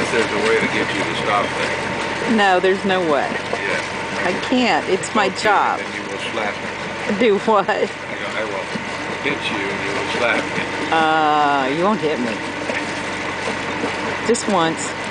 if there's a way to get you to stop that. No, there's no way. Yeah. I can't. It's my job. And you will slap me. Do what? You know, I will hit you and you will slap me. You won't hit me. Just once.